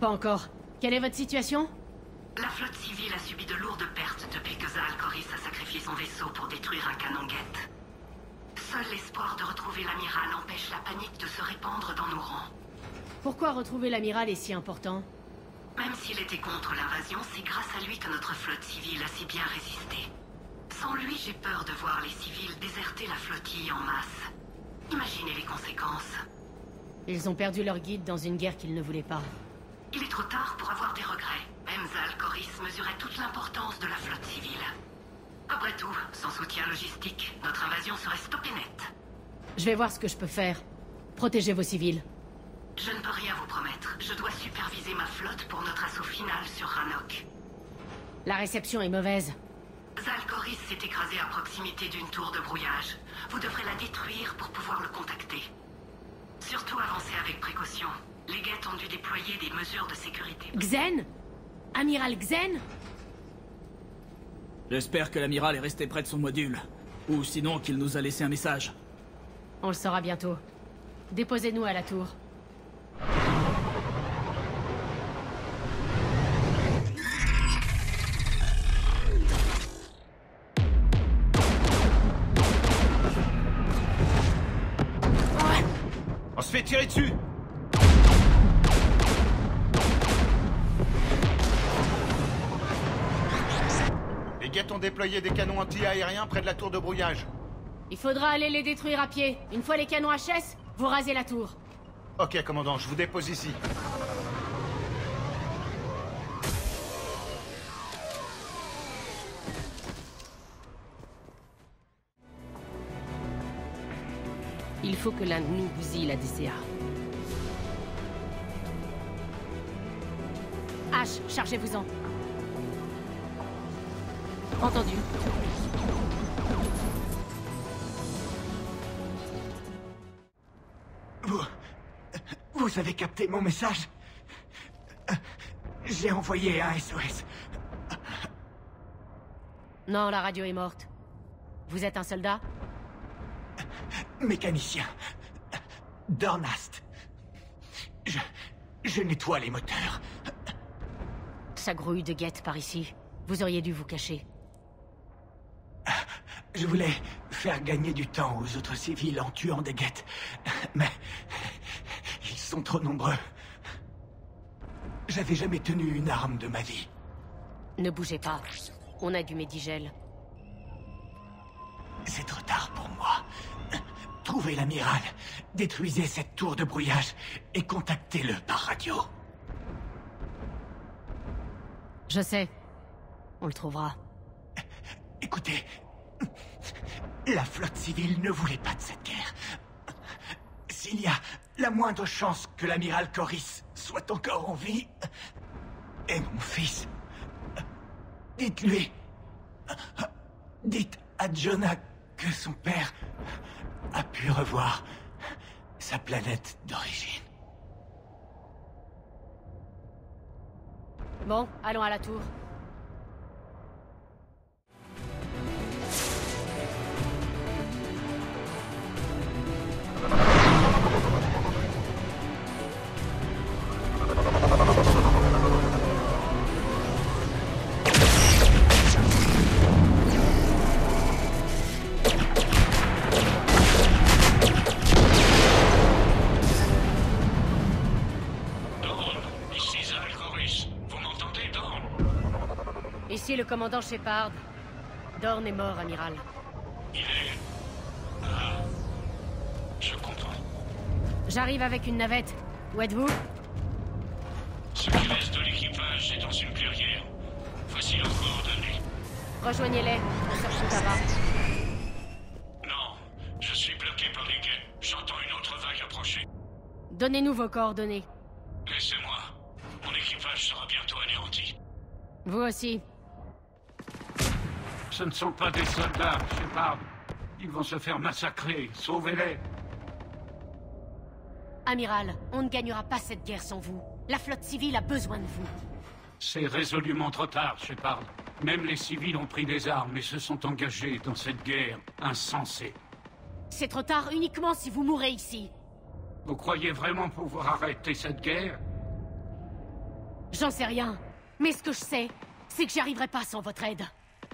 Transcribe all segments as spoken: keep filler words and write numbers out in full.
Pas encore. Quelle est votre situation? La flotte civile a subi de lourdes pertes depuis que Zal Koris a sacrifié son vaisseau pour détruire un canon guette. Seul l'espoir de retrouver l'amiral empêche la panique de se répandre dans nos rangs. Pourquoi retrouver l'amiral est si important? Même s'il était contre l'invasion, c'est grâce à lui que notre flotte civile a si bien résisté. Sans lui, j'ai peur de voir les civils déserter la flottille en masse. Imaginez les conséquences. Ils ont perdu leur guide dans une guerre qu'ils ne voulaient pas. Il est trop tard pour avoir des regrets. Même Zal Koris mesurait toute l'importance de la flotte civile. Après tout, sans soutien logistique, notre invasion serait stoppée net. Je vais voir ce que je peux faire. Protégez vos civils. Je ne peux rien vous promettre. Je dois superviser ma flotte pour notre assaut final sur Rannoch. La réception est mauvaise. Zal Koris s'est écrasé à proximité d'une tour de brouillage. Vous devrez la détruire pour pouvoir le contacter. Surtout avancez avec précaution. Les guettes ont dû déployer des mesures de sécurité. Xen? Amiral Xen? J'espère que l'amiral est resté près de son module. Ou sinon qu'il nous a laissé un message. On le saura bientôt. Déposez-nous à la tour. On se fait tirer dessus! Les guettes ont déployé des canons anti-aériens près de la tour de brouillage. Il faudra aller les détruire à pied. Une fois les canons H S, vous rasez la tour. Ok, commandant, je vous dépose ici. Il faut que l'un de nous bousille la D C A. H, chargez-vous-en. Entendu. Vous... Vous avez capté mon message? J'ai envoyé un S O S. Non, la radio est morte. Vous êtes un soldat? Mécanicien. Dornast. Je... Je nettoie les moteurs. Ça grouille de guettes par ici. Vous auriez dû vous cacher. Je voulais faire gagner du temps aux autres civils en tuant des guettes. Mais... ils sont trop nombreux. J'avais jamais tenu une arme de ma vie. Ne bougez pas. On a du médigel. C'est trop tard pour moi. Trouvez l'amiral, détruisez cette tour de brouillage et contactez-le par radio. Je sais. On le trouvera. Écoutez, la flotte civile ne voulait pas de cette guerre. S'il y a la moindre chance que l'amiral Koris soit encore en vie, et mon fils, dites-lui, dites à Jonah que son père a pu revoir sa planète d'origine. Bon, allons à la tour. Ici le commandant Shepard. Dorn est mort, amiral. Il est... Ah... Je comprends. J'arrive avec une navette. Où êtes-vous? Ce qui reste de l'équipage est dans une clairière. Voici leurs coordonnées. Rejoignez-les. On cherche tout là-bas. Non, je suis bloqué par les guets. J'entends une autre vague approcher. Donnez-nous vos coordonnées. Laissez-moi. Mon équipage sera bientôt anéanti. Vous aussi. Ce ne sont pas des soldats, Shepard. Ils vont se faire massacrer. Sauvez-les. Amiral, on ne gagnera pas cette guerre sans vous. La flotte civile a besoin de vous. C'est résolument trop tard, Shepard. Même les civils ont pris des armes et se sont engagés dans cette guerre insensée. C'est trop tard uniquement si vous mourrez ici. Vous croyez vraiment pouvoir arrêter cette guerre? J'en sais rien. Mais ce que je sais, c'est que j'y arriverai pas sans votre aide.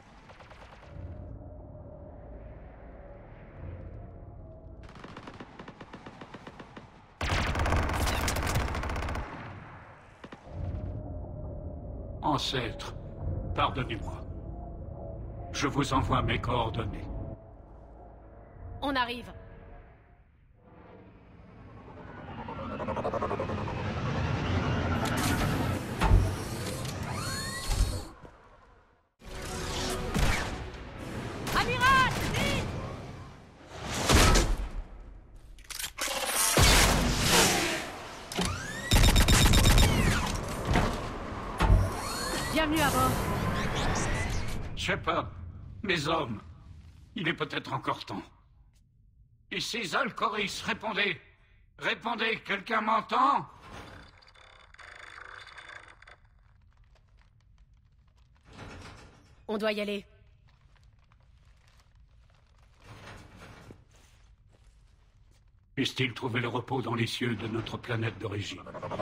Ancêtre, pardonnez-moi. Je vous envoie mes coordonnées. On arrive. Amiral, vite! Bienvenue à bord. Shepard, mes hommes, il est peut-être encore temps. Ici Zal Koris, répondez. Répondez, quelqu'un m'entend? On doit y aller. Puisse-t-il trouver le repos dans les cieux de notre planète d'origine?